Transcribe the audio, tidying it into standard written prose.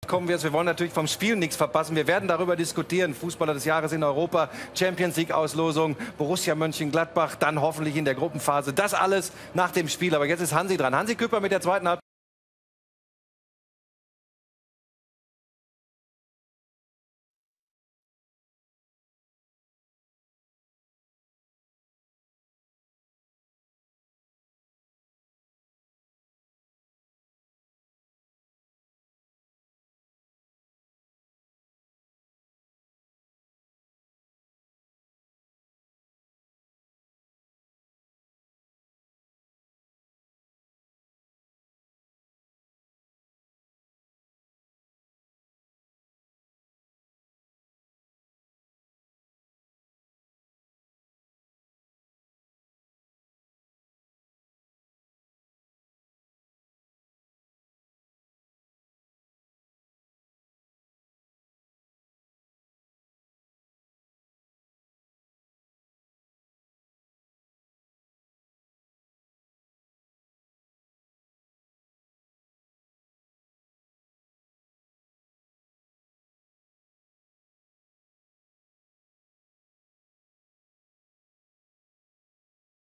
kommen wirst. Wir wollen natürlich vom Spiel nichts verpassen. Wir werden darüber diskutieren. Fußballer des Jahres in Europa, Champions League Auslosung, Borussia Mönchengladbach, dann hoffentlich in der Gruppenphase. Das alles nach dem Spiel. Aber jetzt ist Hansi dran. Hansi Küpper mit der zweiten Halbzeit.